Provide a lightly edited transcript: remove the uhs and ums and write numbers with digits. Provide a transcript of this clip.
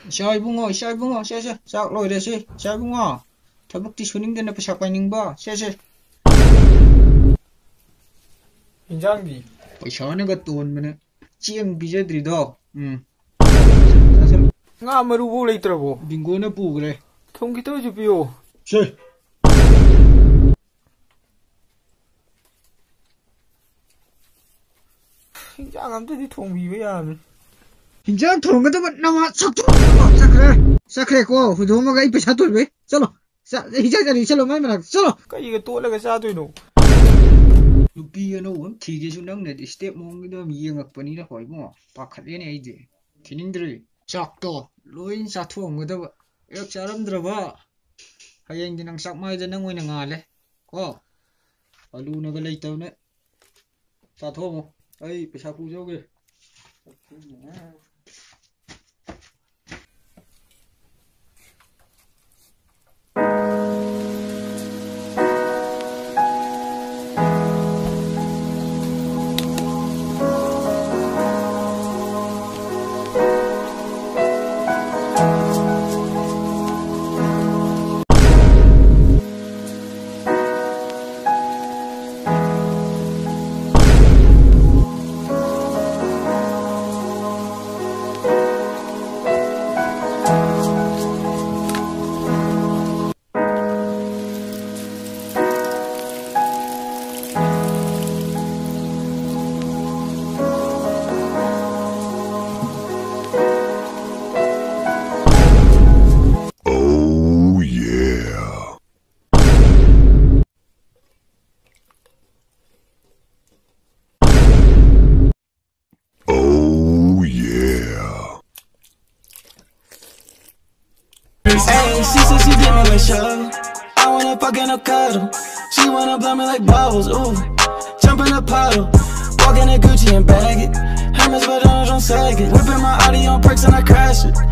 Isa ibungo, sak loire si. Isa ibungo. Tabuk ti suning din na pasak paning ba. Se. 인장비 Paisa na gaton man. Chiang bijadrido. nga marubo leiterabo Bingo na pugre. 통기 떠주비요 Se. 인장 암들이 통비왜야 Hinjang thong ka ba nawa sakto. Sakre ko hudoma ga ipesa to be. Chalo. Hinjang jari chalo mai mana. Chalo. 이거 또 올라가 싸도이노 Lupi ano wam thige su nang na step mong do mi yang pa ni na hoi mo. Pa khat ne ai de. Tinindri. Sakto. Loin sa thong ga da ba. Yak charam dra ba. Hayeng dinang sak mai da nang oi na ngale. Ko. Alu na ga lai taw na. Sa thong mo. Ai pesa pu jo ge. Oh yeah. Oh yeah. Hey, she said she did me like Shell. I wanna fuck in a cuddle. She wanna blow me like bubbles. Ooh, jump in the puddle. Walk in a Gucci and bag it. Hermes, but I don't sag it. Whipping my Audi on perks and I crash it.